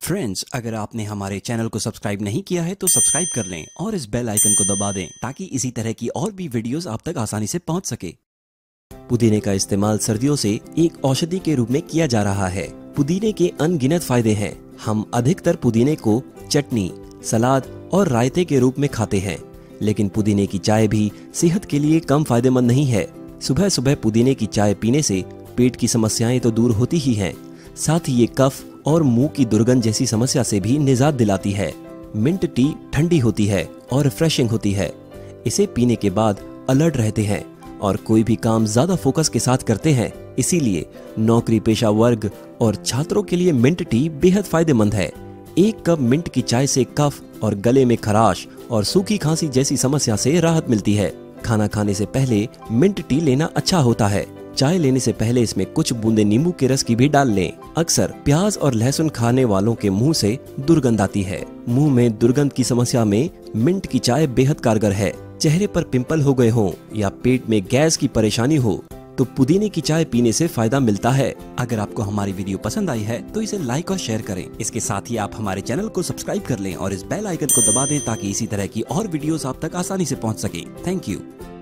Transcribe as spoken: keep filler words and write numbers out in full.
Friends, अगर आपने हमारे चैनल को सब्सक्राइब नहीं किया है तो सब्सक्राइब कर लें और इस बेल आइकन को दबा दें ताकि इसी तरह की और भी वीडियोस आप तक आसानी से पहुंच सके। पुदीने का इस्तेमाल सर्दियों से एक औषधि के रूप में किया जा रहा है। पुदीने के अनगिनत फायदे हैं। हम अधिकतर पुदीने को चटनी, सलाद और रायते के रूप में खाते हैं, लेकिन पुदीने की चाय भी सेहत के लिए कम फायदेमंद नहीं है। सुबह सुबह पुदीने की चाय पीने से पेट की समस्याएं तो दूर होती ही हैं, साथ ही ये कफ और मुंह की दुर्गंध जैसी समस्या से भी निजात दिलाती है। मिंट टी ठंडी होती है और रिफ्रेशिंग होती है। इसे पीने के बाद अलर्ट रहते हैं और कोई भी काम ज्यादा फोकस के साथ करते हैं। इसीलिए नौकरी पेशा वर्ग और छात्रों के लिए मिंट टी बेहद फायदेमंद है। एक कप मिंट की चाय से कफ और गले में खराश और सूखी खांसी जैसी समस्या से राहत मिलती है। खाना खाने से पहले मिंट टी लेना अच्छा होता है। चाय लेने से पहले इसमें कुछ बूंदे नींबू के रस की भी डाल लें। अक्सर प्याज और लहसुन खाने वालों के मुंह से दुर्गंध आती है। मुंह में दुर्गंध की समस्या में मिंट की चाय बेहद कारगर है। चेहरे पर पिंपल हो गए हों या पेट में गैस की परेशानी हो तो पुदीने की चाय पीने से फायदा मिलता है। अगर आपको हमारी वीडियो पसंद आई है तो इसे लाइक और शेयर करें। इसके साथ ही आप हमारे चैनल को सब्सक्राइब कर लें और इस बेल आइकन को दबा दें ताकि इसी तरह की और वीडियोस आप तक आसानी से पहुंच सके। Thank you.